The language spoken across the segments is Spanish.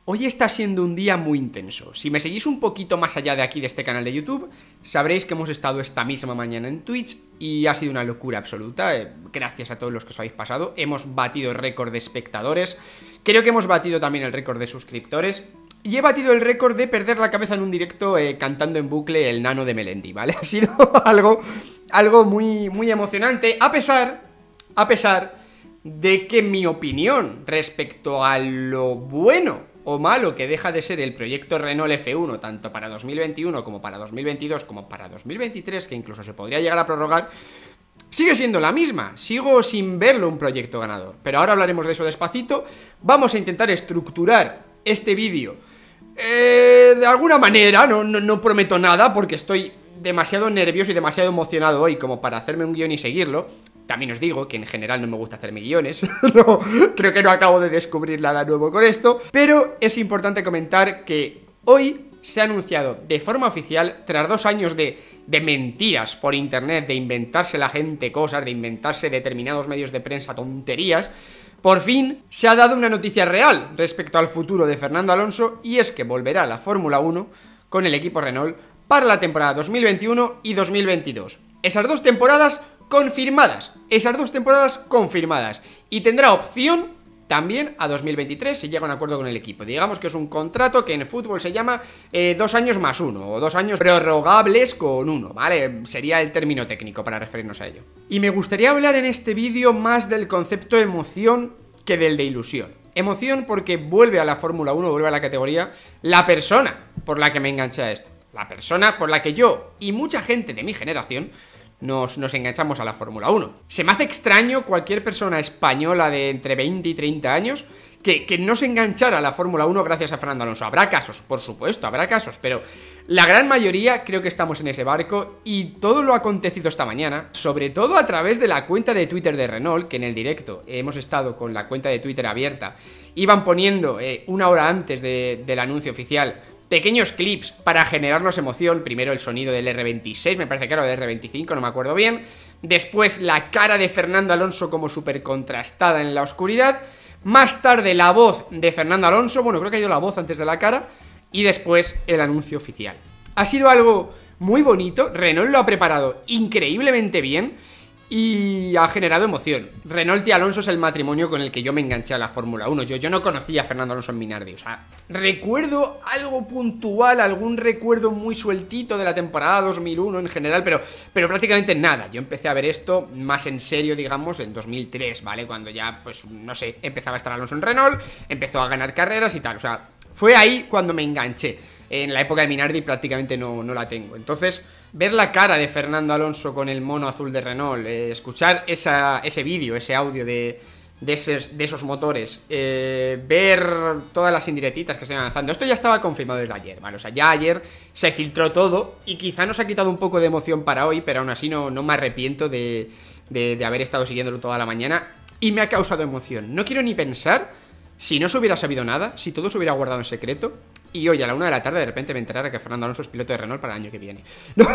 Hoy está siendo un día muy intenso. Si me seguís un poquito más allá de aquí, de este canal de YouTube, sabréis que hemos estado esta misma mañana en Twitch y ha sido una locura absoluta. Gracias a todos los que os habéis pasado. Hemos batido el récord de espectadores. Creo que hemos batido también el récord de suscriptores. Y he batido el récord de perder la cabeza en un directo cantando en bucle el Nano de Melendi, ¿vale? Ha sido algo muy emocionante, a pesar de que mi opinión respecto a lo bueno o malo que deja de ser el proyecto Renault F1, tanto para 2021 como para 2022, como para 2023, que incluso se podría llegar a prorrogar, sigue siendo la misma. Sigo sin verlo un proyecto ganador. Pero ahora hablaremos de eso despacito. Vamos a intentar estructurar este vídeo de alguna manera. No prometo nada porque estoy demasiado nervioso y demasiado emocionado hoy como para hacerme un guión y seguirlo. También os digo que en general no me gusta hacerme guiones. No, creo que no acabo de descubrir nada nuevo con esto. Pero es importante comentar que hoy se ha anunciado de forma oficial, tras 2 años de mentiras por internet, de inventarse la gente cosas, de inventarse determinados medios de prensa tonterías, por fin se ha dado una noticia real respecto al futuro de Fernando Alonso, y es que volverá a la Fórmula 1 con el equipo Renault para la temporada 2021 y 2022. Esas 2 temporadas confirmadas, y tendrá opción también a 2023 si llega a un acuerdo con el equipo. Digamos que es un contrato que en fútbol se llama 2 años más 1, o 2 años prorrogables con 1, ¿vale? Sería el término técnico para referirnos a ello. Y me gustaría hablar en este vídeo más del concepto emoción que del de ilusión. Emoción porque vuelve a la Fórmula 1, vuelve a la categoría, la persona por la que me enganché a esto. La persona por la que yo y mucha gente de mi generación nos enganchamos a la Fórmula 1. Se me hace extraño cualquier persona española de entre 20 y 30 años que no se enganchara a la Fórmula 1 gracias a Fernando Alonso. Habrá casos, por supuesto, habrá casos, pero la gran mayoría creo que estamos en ese barco. Y todo lo acontecido esta mañana, sobre todo a través de la cuenta de Twitter de Renault, que en el directo hemos estado con la cuenta de Twitter abierta, iban poniendo 1 hora antes del anuncio oficial pequeños clips para generarnos emoción. Primero el sonido del R26, me parece que era del R25, no me acuerdo bien. Después la cara de Fernando Alonso como súper contrastada en la oscuridad. Más tarde la voz de Fernando Alonso, bueno, creo que ha ido la voz antes de la cara. Y después el anuncio oficial. Ha sido algo muy bonito, Renault lo ha preparado increíblemente bien y ha generado emoción. Renault y Alonso es el matrimonio con el que yo me enganché a la Fórmula 1. Yo no conocía a Fernando Alonso en Minardi. O sea, recuerdo algo puntual, algún recuerdo muy sueltito de la temporada 2001 en general, pero prácticamente nada. Yo empecé a ver esto más en serio, digamos, en 2003, ¿vale? Cuando ya, pues, no sé, empezaba a estar Alonso en Renault, empezó a ganar carreras y tal. O sea, fue ahí cuando me enganché. En la época de Minardi prácticamente no la tengo. Entonces, ver la cara de Fernando Alonso con el mono azul de Renault, escuchar ese vídeo, ese audio de esos motores, ver todas las indirectitas que se van lanzando. Esto ya estaba confirmado desde ayer, ¿vale? O sea, ya ayer se filtró todo y quizá nos ha quitado un poco de emoción para hoy, pero aún así no me arrepiento de haber estado siguiéndolo toda la mañana y me ha causado emoción. No quiero ni pensar si no se hubiera sabido nada, si todo se hubiera guardado en secreto y hoy a la 1 de la tarde de repente me enterara que Fernando Alonso es piloto de Renault para el año que viene.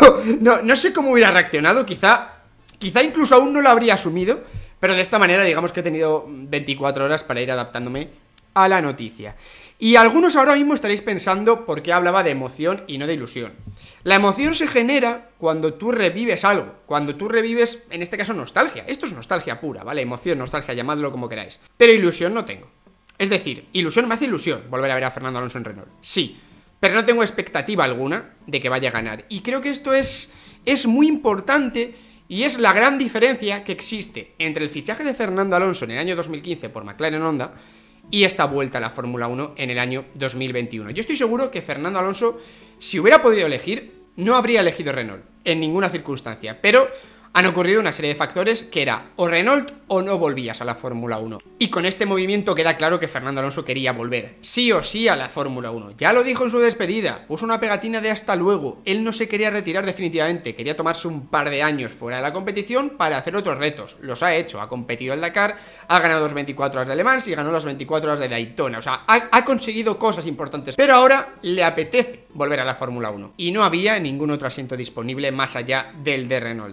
No sé cómo hubiera reaccionado, quizá incluso aún no lo habría asumido, pero de esta manera digamos que he tenido 24 horas para ir adaptándome a la noticia. Y algunos ahora mismo estaréis pensando por qué hablaba de emoción y no de ilusión. La emoción se genera cuando tú revives algo, cuando tú revives, en este caso, nostalgia. Esto es nostalgia pura, ¿vale? Emoción, nostalgia, llamadlo como queráis. Pero ilusión no tengo. Es decir, ilusión, me hace ilusión volver a ver a Fernando Alonso en Renault. Sí, pero no tengo expectativa alguna de que vaya a ganar. Y creo que esto es muy importante y es la gran diferencia que existe entre el fichaje de Fernando Alonso en el año 2015 por McLaren Honda y esta vuelta a la Fórmula 1 en el año 2021. Yo estoy seguro que Fernando Alonso, si hubiera podido elegir, no habría elegido Renault en ninguna circunstancia, pero han ocurrido una serie de factores que era o Renault o no volvías a la Fórmula 1. Y con este movimiento queda claro que Fernando Alonso quería volver sí o sí a la Fórmula 1. Ya lo dijo en su despedida, puso una pegatina de hasta luego. Él no se quería retirar definitivamente, quería tomarse un par de años fuera de la competición para hacer otros retos. Los ha hecho, ha competido en Dakar, ha ganado las 24 horas de Le Mans y ganó las 24 horas de Daytona. O sea, ha conseguido cosas importantes, pero ahora le apetece volver a la Fórmula 1. Y no había ningún otro asiento disponible más allá del de Renault. No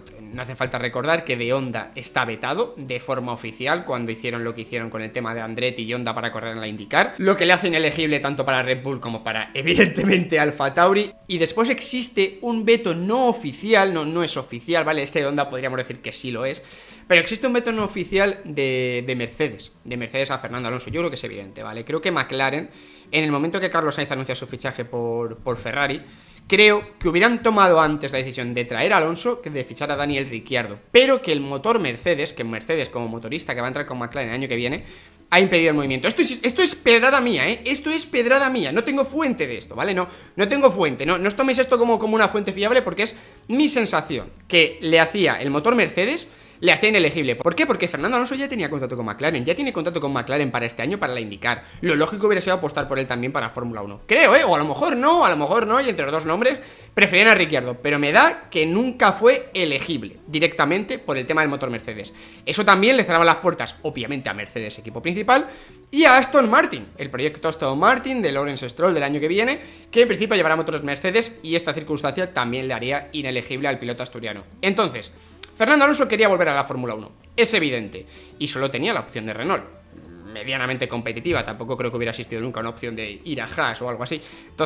hace falta recordar que de Honda está vetado de forma oficial cuando hicieron lo que hicieron con el tema de Andretti y Honda para correr en la IndyCar, lo que le hace inelegible tanto para Red Bull como para, evidentemente, AlphaTauri. Y después existe un veto no oficial, no es oficial, ¿vale? Este de Honda podríamos decir que sí lo es, pero existe un veto no oficial de Mercedes a Fernando Alonso. Yo creo que es evidente, ¿vale? Creo que McLaren, en el momento que Carlos Sainz anuncia su fichaje por Ferrari, creo que hubieran tomado antes la decisión de traer a Alonso que de fichar a Daniel Ricciardo, pero que el motor Mercedes, como motorista que va a entrar con McLaren el año que viene, ha impedido el movimiento. Esto es pedrada mía, ¿eh? Esto es pedrada mía, no tengo fuente de esto, ¿vale? No tengo fuente, no os toméis esto como una fuente fiable, porque es mi sensación que le hacía el motor Mercedes, le hacía inelegible. ¿Por qué? Porque Fernando Alonso ya tenía contrato con McLaren, ya tiene contrato con McLaren para este año, para la IndyCar. Lo lógico hubiera sido apostar por él también para Fórmula 1. Creo, o a lo mejor no, y entre los dos nombres preferían a Ricciardo, pero me da que nunca fue elegible directamente por el tema del motor Mercedes. Eso también le cerraba las puertas, obviamente, a Mercedes, equipo principal, y a Aston Martin, el proyecto Aston Martin de Lawrence Stroll del año que viene, que en principio llevará motores Mercedes, y esta circunstancia también le haría inelegible al piloto asturiano. Entonces, Fernando Alonso quería volver a la Fórmula 1, es evidente, y solo tenía la opción de Renault, medianamente competitiva, tampoco creo que hubiera existido nunca una opción de ir a Haas o algo así.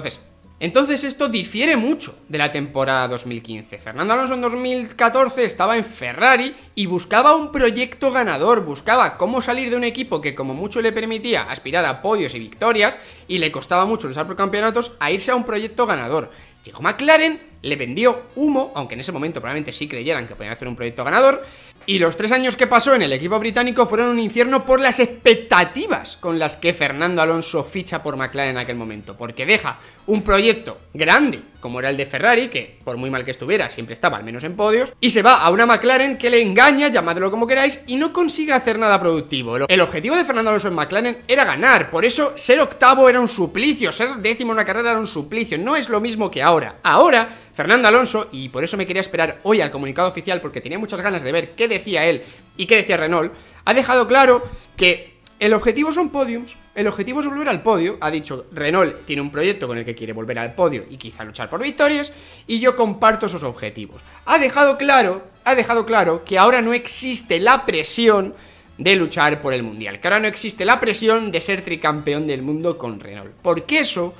Entonces esto difiere mucho de la temporada 2015. Fernando Alonso en 2014 estaba en Ferrari y buscaba un proyecto ganador, buscaba cómo salir de un equipo que como mucho le permitía aspirar a podios y victorias y le costaba mucho luchar por campeonatos, a irse a un proyecto ganador. Llegó McLaren, le vendió humo, aunque en ese momento probablemente sí creyeran que podían hacer un proyecto ganador, y los 3 años que pasó en el equipo británico fueron un infierno por las expectativas con las que Fernando Alonso ficha por McLaren en aquel momento, porque deja un proyecto grande, como era el de Ferrari, que por muy mal que estuviera, siempre estaba al menos en podios, y se va a una McLaren que le engaña, llamadlo como queráis, y no consigue hacer nada productivo. El objetivo de Fernando Alonso en McLaren era ganar, por eso ser octavo era un suplicio, ser décimo en una carrera era un suplicio, no es lo mismo que ahora. Ahora, Fernando Alonso, y por eso me quería esperar hoy al comunicado oficial, porque tenía muchas ganas de ver qué decía él y qué decía Renault, ha dejado claro que el objetivo son podiums, el objetivo es volver al podio. Ha dicho, Renault tiene un proyecto con el que quiere volver al podio y quizá luchar por victorias, y yo comparto esos objetivos. Ha dejado claro que ahora no existe la presión de luchar por el mundial, que ahora no existe la presión de ser tricampeón del mundo con Renault, porque eso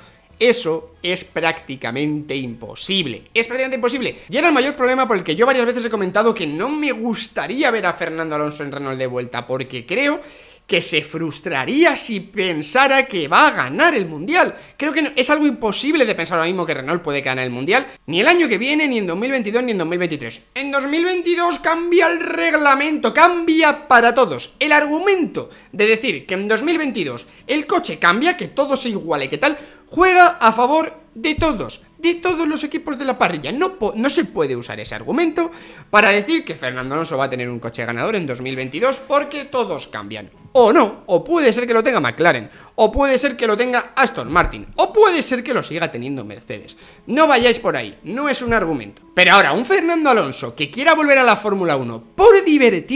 es prácticamente imposible. Es prácticamente imposible. Y era el mayor problema por el que yo varias veces he comentado que no me gustaría ver a Fernando Alonso en Renault de vuelta, porque creo que se frustraría si pensara que va a ganar el mundial. Creo que es algo imposible de pensar ahora mismo que Renault puede ganar el mundial, ni el año que viene, ni en 2022, ni en 2023. En 2022 cambia el reglamento, cambia para todos. El argumento de decir que en 2022 el coche cambia, que todo se iguale, que tal, juega a favor de todos los equipos de la parrilla. No se puede usar ese argumento para decir que Fernando Alonso va a tener un coche ganador en 2022 porque todos cambian. O no, o puede ser que lo tenga McLaren, o puede ser que lo tenga Aston Martin, o puede ser que lo siga teniendo Mercedes. No vayáis por ahí, no es un argumento. Pero ahora, un Fernando Alonso que quiera volver a la Fórmula 1 por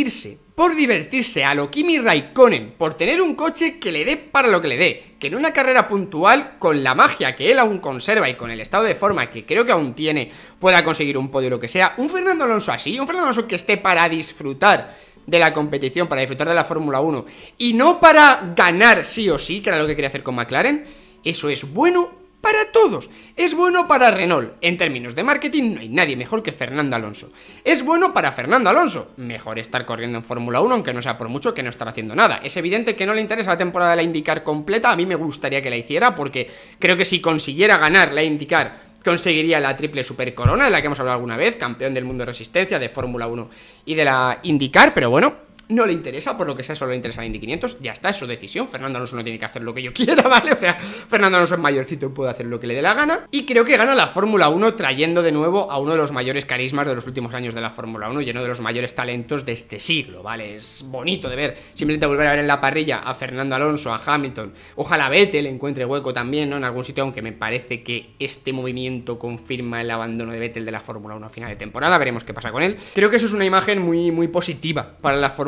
divertirse a lo Kimi Raikkonen, por tener un coche que le dé para lo que le dé, que en una carrera puntual, con la magia que él aún conserva y con el estado de forma que creo que aún tiene, pueda conseguir un podio o lo que sea, un Fernando Alonso así, un Fernando Alonso que esté para disfrutar de la competición, para disfrutar de la Fórmula 1 y no para ganar sí o sí, que era lo que quería hacer con McLaren, eso es bueno para todos. Es bueno para Renault. En términos de marketing no hay nadie mejor que Fernando Alonso. Es bueno para Fernando Alonso. Mejor estar corriendo en Fórmula 1, aunque no sea por mucho que no estar haciendo nada. Es evidente que no le interesa la temporada de la IndyCar completa. A mí me gustaría que la hiciera, porque creo que si consiguiera ganar la IndyCar conseguiría la triple super corona de la que hemos hablado alguna vez, campeón del mundo de resistencia, de Fórmula 1 y de la IndyCar, pero bueno, no le interesa, por lo que sea, solo le interesa la Indy 500, ya está, es su decisión. Fernando Alonso no tiene que hacer lo que yo quiera, ¿vale? O sea, Fernando Alonso es mayorcito y puede hacer lo que le dé la gana, y creo que gana la Fórmula 1 trayendo de nuevo a uno de los mayores carismas de los últimos años de la Fórmula 1 y uno de los mayores talentos de este siglo, ¿vale? Es bonito de ver, simplemente volver a ver en la parrilla a Fernando Alonso, a Hamilton, ojalá Vettel encuentre hueco también, ¿no? En algún sitio, aunque me parece que este movimiento confirma el abandono de Vettel de la Fórmula 1 a final de temporada, veremos qué pasa con él. Creo que eso es una imagen muy, muy positiva para la Fórmula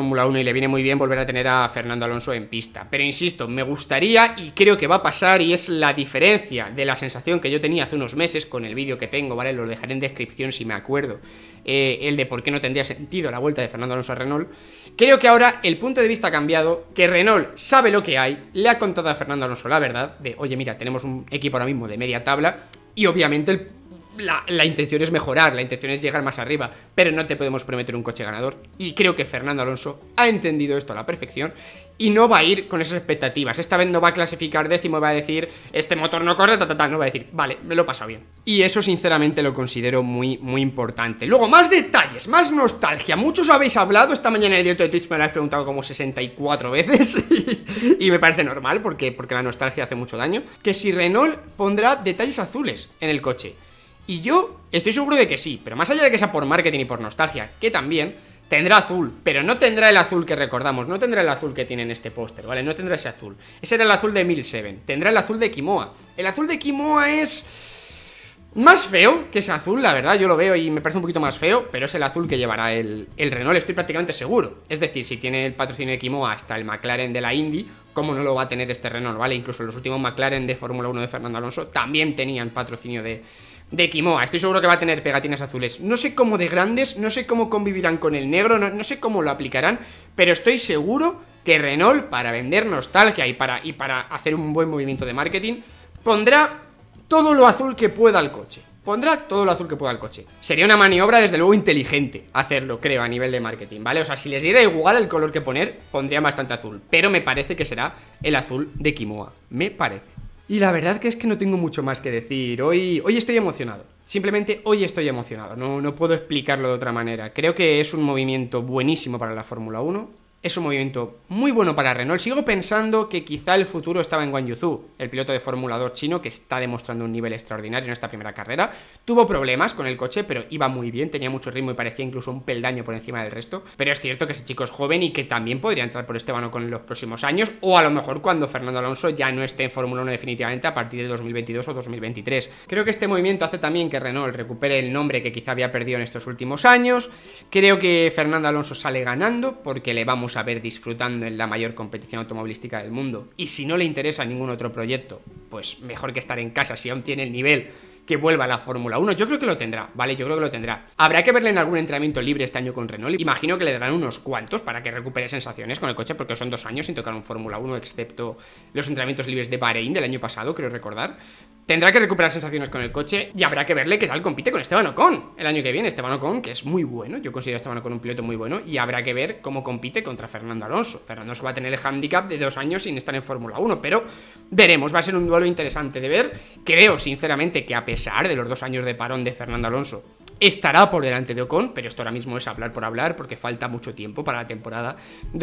Fórmula 1 y le viene muy bien volver a tener a Fernando Alonso en pista. Pero insisto, me gustaría y creo que va a pasar, y es la diferencia de la sensación que yo tenía hace unos meses con el vídeo que tengo, ¿vale? Lo dejaré en descripción si me acuerdo, el de por qué no tendría sentido la vuelta de Fernando Alonso a Renault. Creo que ahora el punto de vista ha cambiado, que Renault sabe lo que hay, le ha contado a Fernando Alonso la verdad, de oye mira, tenemos un equipo ahora mismo de media tabla, y obviamente la intención es mejorar, la intención es llegar más arriba, pero no te podemos prometer un coche ganador. Y creo que Fernando Alonso ha entendido esto a la perfección y no va a ir con esas expectativas. Esta vez no va a clasificar décimo y va a decir, este motor no corre, no va a decir, vale, me lo he pasado bien. Y eso sinceramente lo considero muy, muy importante. Luego, más detalles, más nostalgia. Muchos habéis hablado, esta mañana en el directo de Twitch me lo habéis preguntado como 64 veces y me parece normal porque la nostalgia hace mucho daño. Que si Renault pondrá detalles azules en el coche. Y yo estoy seguro de que sí, pero más allá de que sea por marketing y por nostalgia, que también tendrá azul, pero no tendrá el azul que recordamos, no tendrá el azul que tiene en este póster, ¿vale? No tendrá ese azul. Ese era el azul de 1007, tendrá el azul de Quimoa. El azul de Quimoa es más feo que ese azul, la verdad, yo lo veo y me parece un poquito más feo, pero es el azul que llevará el Renault, estoy prácticamente seguro. Es decir, si tiene el patrocinio de Quimoa hasta el McLaren de la Indy, ¿cómo no lo va a tener este Renault, ¿vale? Incluso los últimos McLaren de Fórmula 1 de Fernando Alonso también tenían patrocinio de Quimoa. Estoy seguro que va a tener pegatinas azules. No sé cómo de grandes, no sé cómo convivirán con el negro, no sé cómo lo aplicarán, pero estoy seguro que Renault, para vender nostalgia y para hacer un buen movimiento de marketing, pondrá todo lo azul que pueda al coche. Pondrá todo lo azul que pueda al coche. Sería una maniobra desde luego inteligente hacerlo, creo, a nivel de marketing, ¿vale? O sea, si les diera igual el color que poner, pondría bastante azul. Pero me parece que será el azul de Quimoa, me parece. Y la verdad que es que no tengo mucho más que decir. Hoy estoy emocionado. Simplemente hoy estoy emocionado. No puedo explicarlo de otra manera. Creo que es un movimiento buenísimo para la Fórmula 1. Es un movimiento muy bueno para Renault. Sigo pensando que quizá el futuro estaba en Guan Yuzu, el piloto de Fórmula 2 chino, que está demostrando un nivel extraordinario en esta primera carrera. Tuvo problemas con el coche, pero iba muy bien, tenía mucho ritmo y parecía incluso un peldaño por encima del resto. Pero es cierto que ese chico es joven y que también podría entrar por Esteban Ocon en los próximos años, o a lo mejor cuando Fernando Alonso ya no esté en Fórmula 1 definitivamente a partir de 2022 o 2023. Creo que este movimiento hace también que Renault recupere el nombre que quizá había perdido en estos últimos años. Creo que Fernando Alonso sale ganando porque le vamos a ver disfrutando en la mayor competición automovilística del mundo. Y si no le interesa ningún otro proyecto, pues mejor que estar en casa si aún tiene el nivel, que vuelva a la Fórmula 1. Yo creo que lo tendrá, ¿vale? Yo creo que lo tendrá. Habrá que verle en algún entrenamiento libre este año con Renault. Imagino que le darán unos cuantos para que recupere sensaciones con el coche, porque son 2 años sin tocar un Fórmula 1, excepto los entrenamientos libres de Bahrein del año pasado, creo recordar. Tendrá que recuperar sensaciones con el coche y habrá que verle qué tal compite con Esteban Ocon el año que viene. Esteban Ocon, que es muy bueno, yo considero a Esteban Ocon un piloto muy bueno, y habrá que ver cómo compite contra Fernando Alonso. Fernando Alonso va a tener el hándicap de 2 años sin estar en Fórmula 1, pero veremos, va a ser un duelo interesante de ver. Creo, sinceramente, que a pesar de los 2 años de parón de Fernando Alonso, estará por delante de Ocon, pero esto ahora mismo es hablar por hablar porque falta mucho tiempo para la temporada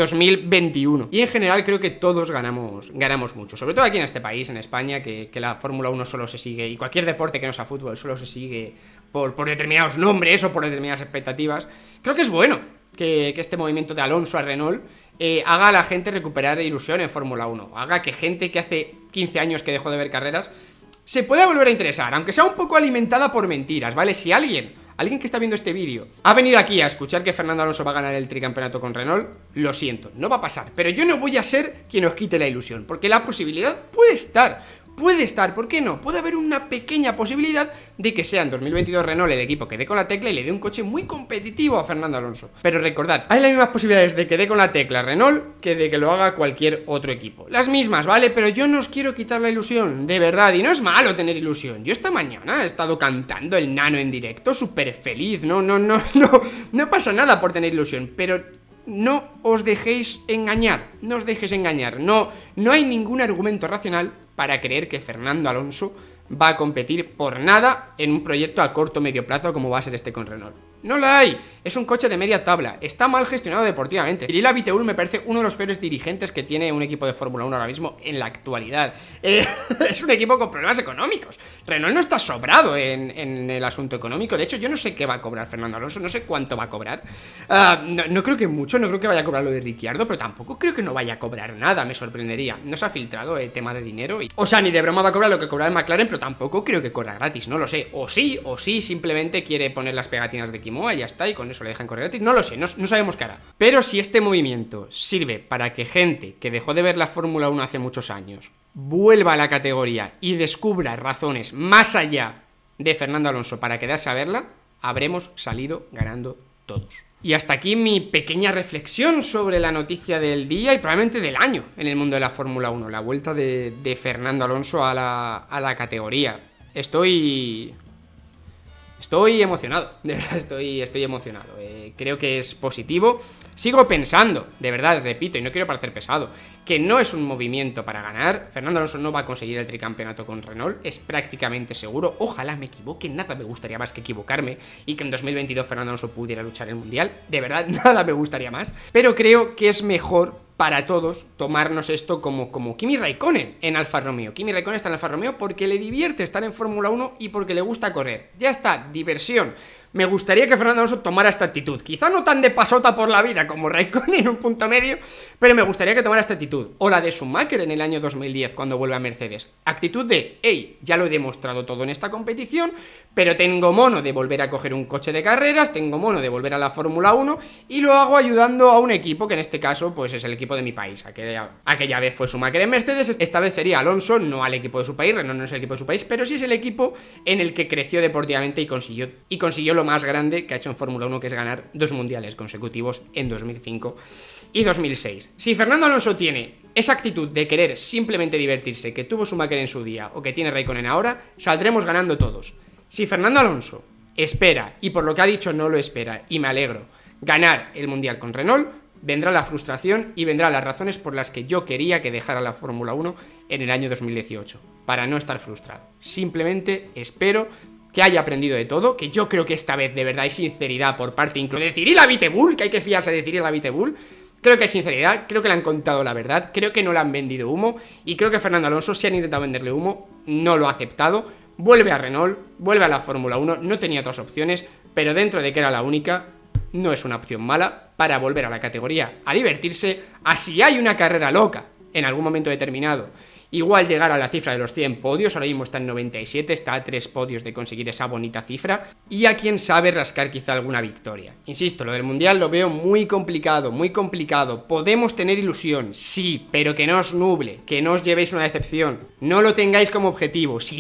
2021. Y en general creo que todos ganamos mucho, sobre todo aquí en este país, en España, que la Fórmula 1 solo se sigue, y cualquier deporte que no sea fútbol, solo se sigue por determinados nombres o por determinadas expectativas. Creo que es bueno que este movimiento de Alonso a Renault haga a la gente recuperar ilusión en Fórmula 1, haga que gente que hace 15 años que dejó de ver carreras se pueda volver a interesar, aunque sea un poco alimentada por mentiras, ¿vale? Si alguien que está viendo este vídeo ha venido aquí a escuchar que Fernando Alonso va a ganar el tricampeonato con Renault, lo siento, no va a pasar. Pero yo no voy a ser quien os quite la ilusión, porque la posibilidad puede estar, ¿por qué no? Puede haber una pequeña posibilidad de que sea en 2022 Renault el equipo que dé con la tecla y le dé un coche muy competitivo a Fernando Alonso. Pero recordad, hay las mismas posibilidades de que dé con la tecla Renault que de que lo haga cualquier otro equipo. Las mismas, ¿vale? Pero yo no os quiero quitar la ilusión, de verdad, y no es malo tener ilusión. Yo esta mañana he estado cantando el Nano en directo, súper feliz, no pasa nada por tener ilusión, pero no os dejéis engañar, no hay ningún argumento racional para creer que Fernando Alonso va a competir por nada en un proyecto a corto o medio plazo como va a ser este con Renault. No la hay, es un coche de media tabla, está mal gestionado deportivamente. Cyril Abiteboul me parece uno de los peores dirigentes que tiene un equipo de Fórmula 1 ahora mismo en la actualidad. Es un equipo con problemas económicos. Renault no está sobrado en el asunto económico. De hecho, yo no sé qué va a cobrar Fernando Alonso, no sé cuánto va a cobrar. No creo que mucho, no creo que vaya a cobrar lo de Ricciardo, pero tampoco creo que no vaya a cobrar nada, me sorprendería. No se ha filtrado el tema de dinero o sea, ni de broma va a cobrar lo que cobra el McLaren, pero tampoco creo que corra gratis, no lo sé. O sí, simplemente quiere poner las pegatinas de Quimoa Moa y ya está, y con eso le dejan correr gratis. No lo sé, no sabemos qué hará. Pero si este movimiento sirve para que gente que dejó de ver la Fórmula 1 hace muchos años vuelva a la categoría y descubra razones más allá de Fernando Alonso para quedarse a verla, habremos salido ganando todos. Y hasta aquí mi pequeña reflexión sobre la noticia del día y probablemente del año en el mundo de la Fórmula 1, la vuelta de Fernando Alonso a la categoría. Estoy emocionado, de verdad estoy emocionado. Creo que es positivo. Sigo pensando, de verdad, repito, y no quiero parecer pesado, que no es un movimiento para ganar. Fernando Alonso no va a conseguir el tricampeonato con Renault, es prácticamente seguro. Ojalá me equivoque, nada me gustaría más que equivocarme y que en 2022 Fernando Alonso pudiera luchar el Mundial. De verdad, nada me gustaría más. Pero creo que es mejor para todos tomarnos esto como Kimi Raikkonen en Alfa Romeo. Kimi Raikkonen está en Alfa Romeo porque le divierte estar en Fórmula 1 y porque le gusta correr. Ya está, diversión. Me gustaría que Fernando Alonso tomara esta actitud. Quizá no tan de pasota por la vida como Raikkonen en un punto medio, pero me gustaría que tomara esta actitud. O la de Schumacher en el año 2010 cuando vuelve a Mercedes. Actitud de, hey, ya lo he demostrado todo en esta competición, pero tengo mono de volver a coger un coche de carreras, tengo mono de volver a la Fórmula 1 y lo hago ayudando a un equipo que en este caso pues es el equipo de mi país. Aquella vez fue Schumacher en Mercedes, esta vez sería Alonso, no al equipo de su país. Renault no es el equipo de su país, pero sí es el equipo en el que creció deportivamente y consiguió lo más grande que ha hecho en Fórmula 1, que es ganar 2 mundiales consecutivos en 2005 y 2006. Si Fernando Alonso tiene esa actitud de querer simplemente divertirse que tuvo Schumacher en su día o que tiene Raikkonen ahora, saldremos ganando todos. Si Fernando Alonso espera, y por lo que ha dicho no lo espera, y me alegro, ganar el mundial con Renault, vendrá la frustración y vendrán las razones por las que yo quería que dejara la Fórmula 1 en el año 2018, para no estar frustrado. Simplemente espero que haya aprendido de todo, que yo creo que esta vez de verdad hay sinceridad por parte incluso de Cyril Abiteboul, que hay que fiarse de Cyril Abiteboul. Creo que hay sinceridad, creo que le han contado la verdad, creo que no le han vendido humo, y creo que Fernando Alonso, si han intentado venderle humo, no lo ha aceptado. Vuelve a Renault, vuelve a la Fórmula 1, no tenía otras opciones, pero dentro de que era la única, no es una opción mala para volver a la categoría, a divertirse, a si hay una carrera loca en algún momento determinado, igual llegar a la cifra de los 100 podios. Ahora mismo está en 97, está a 3 podios de conseguir esa bonita cifra, y a quien sabe rascar quizá alguna victoria. Insisto, lo del mundial lo veo muy complicado, podemos tener ilusión, sí, pero que no os nuble, que no os llevéis una decepción, no lo tengáis como objetivo. Si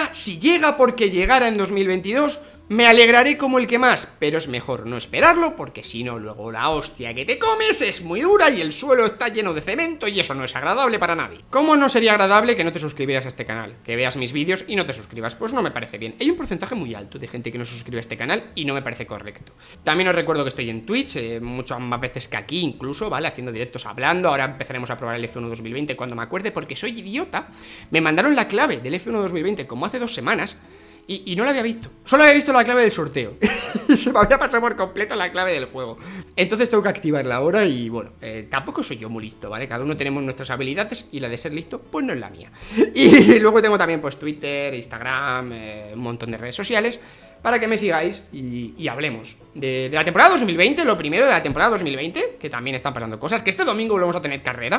llega porque llegara en 2022, me alegraré como el que más, pero es mejor no esperarlo, porque si no luego la hostia que te comes es muy dura y el suelo está lleno de cemento y eso no es agradable para nadie. ¿Cómo no sería agradable que no te suscribieras a este canal? Que veas mis vídeos y no te suscribas, pues no me parece bien. Hay un porcentaje muy alto de gente que no se suscribe a este canal y no me parece correcto. También os recuerdo que estoy en Twitch, muchas más veces que aquí incluso, ¿vale? Haciendo directos hablando. Ahora empezaremos a probar el F1 2020 cuando me acuerde, porque soy idiota. Me mandaron la clave del F1 2020 como hace 2 semanas y no la había visto. Solo había visto la clave del sorteo. Se me había pasado por completo la clave del juego. Entonces tengo que activarla ahora y bueno, tampoco soy yo muy listo, ¿vale? Cada uno tenemos nuestras habilidades y la de ser listo, pues no es la mía. Y luego tengo también pues Twitter, Instagram, un montón de redes sociales para que me sigáis y hablemos de la temporada 2020, lo primero de la temporada 2020, que también están pasando cosas, que este domingo volvemos a tener carrera.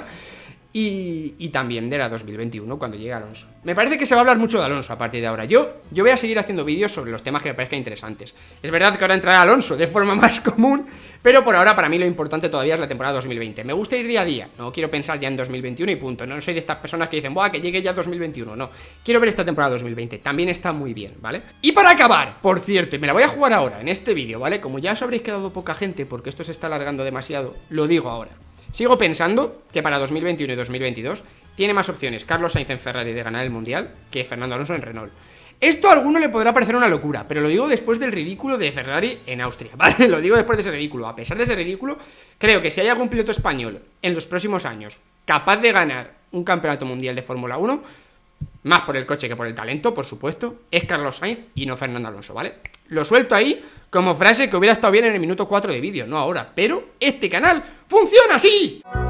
Y también de la 2021 cuando llegue Alonso. Me parece que se va a hablar mucho de Alonso a partir de ahora. Yo voy a seguir haciendo vídeos sobre los temas que me parezcan interesantes. Es verdad que ahora entrará Alonso de forma más común, pero por ahora para mí lo importante todavía es la temporada 2020. Me gusta ir día a día, no quiero pensar ya en 2021 y punto. No soy de estas personas que dicen, buah, que llegue ya 2021, no. Quiero ver esta temporada 2020, también está muy bien, ¿vale? Y para acabar, por cierto, y me la voy a jugar ahora en este vídeo, ¿vale? Como ya os habréis quedado poca gente porque esto se está alargando demasiado, lo digo ahora. Sigo pensando que para 2021 y 2022 tiene más opciones Carlos Sainz en Ferrari de ganar el Mundial que Fernando Alonso en Renault. Esto a alguno le podrá parecer una locura, pero lo digo después del ridículo de Ferrari en Austria, ¿vale? Lo digo después de ese ridículo. A pesar de ese ridículo, creo que si hay algún piloto español en los próximos años capaz de ganar un campeonato mundial de Fórmula 1, más por el coche que por el talento, por supuesto, es Carlos Sainz y no Fernando Alonso, ¿vale? Lo suelto ahí como frase que hubiera estado bien en el minuto 4 de vídeo, no ahora, pero este canal funciona así.